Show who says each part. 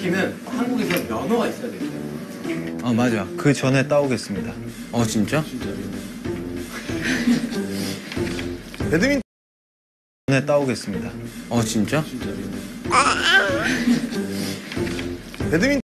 Speaker 1: 아이스호키는 한국에서 면허가 있어야 돼요.
Speaker 2: 아 맞아. 그 전에 따오겠습니다.
Speaker 3: 진짜?
Speaker 2: 배드민턴 전에 따오겠습니다.
Speaker 3: 진짜?
Speaker 2: 배드민턴